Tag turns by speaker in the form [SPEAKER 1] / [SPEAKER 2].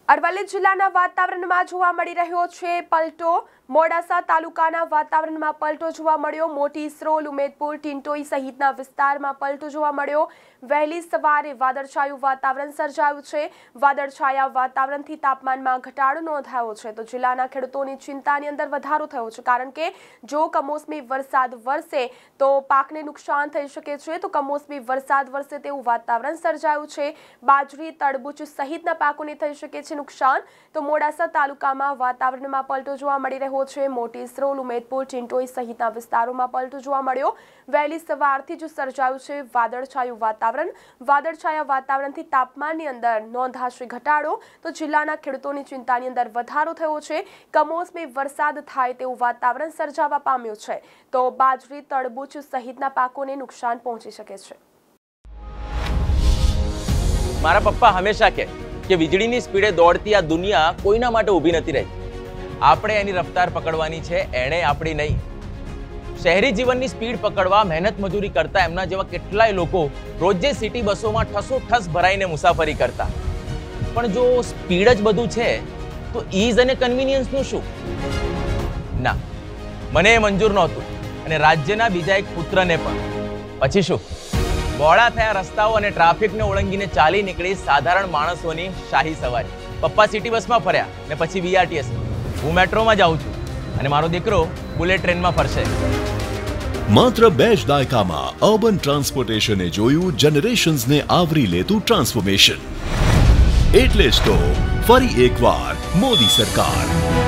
[SPEAKER 1] અરવલ્લી જિલ્લાના વાતાવરણમાં જોવા મળી રહ્યો છે પલટો। મોડાસા તાલુકાના વાતાવરણમાં પલટો જોવા મળ્યો। મોટી ઇસરોલ, ઉમેદપુર, ટિંટોઈ સહિતના વિસ્તારમાં પલટો જોવા મળ્યો। વહેલી સવારે વાદળછાયું વાતાવરણ સર્જાયું છે। વાદળછાયા વાતાવરણથી તાપમાનમાં ઘટાડો નોંધાયો છે, તો જિલ્લાના ખેડૂતોની ચિંતાની અંદર વધારો થયો છે, કારણ કે જો કમોસમી વરસાદ વરસે તો પાકને નુકસાન થઈ શકે છે। તો કમોસમી વરસાદ વરસે તેવું વાતાવરણ સર્જાયું છે। બાજરી, તરબૂચ સહિતના પાકોને થઈ શકે છે નુકસાન। તો મોડાસા તાલુકામાં વાતાવરણમાં પલટો જોવા મળી રહ્યો છે। મોટી ઇસરોલ, ઉમેદપુર, ટિંટોઈ સહિતના વિસ્તારોમાં પલટો જોવા મળ્યો। વહેલી સવારથી જ સર્જાયું છે વાદળછાયું વાતાવરણ। વાદળછાયા વાતાવરણથી તાપમાનની અંદર નોંધાશે ઘટાડો, તો જિલ્લાના ખેડૂતોની ચિંતાની અંદર વધારો થયો છે। કમોસમી વરસાદ થાય તેવું વાતાવરણ સર્જાવા પામ્યું છે, તો બાજરી, તરબૂચ સહિતના પાકોને નુકસાન પહોંચી શકે છે।
[SPEAKER 2] મારા પપ્પા હંમેશા કહે કે વીજળીની સ્પીડે દોડતી આ દુનિયા કોઈના માટે ઊભી નથી રહી। આપણે એની રફતાર પકડવાની છે, એણે આપણી નહીં। શહેરી જીવનની સ્પીડ પકડવા મહેનત મજૂરી કરતા એમના જેવા કેટલાય લોકો રોજે સિટી બસોમાં ઠસોઠસ ભરાઈને મુસાફરી કરતા। પણ જો સ્પીડ જ બધું છે તો ઈઝ અને કન્વીનિયન્સનું શું? ના, મને એ મંજૂર નહોતું, અને રાજ્યના બીજા એક પુત્રને પણ। પછી શું? બોળા થયા રસ્તાઓ અને ટ્રાફિકને ઓળંગીને ચાલી નીકળી સાધારણ માણસોની શાહી સવારી। પપ્પા સિટી બસમાં ફર્યા ને પછી બીઆરટીએસ। હું મેટ્રોમાં જાઉં છું અને મારો દીકરો બુલેટ ટ્રેનમાં ફરશે।
[SPEAKER 3] માત્ર 2 જ દાયકામાં અર્બન ટ્રાન્સપોર્ટેશને જોયું જનરેશન્સને આવરી લેતું ટ્રાન્સફોર્મેશન। એટલે જ તો ફરી એકવાર મોદી સરકાર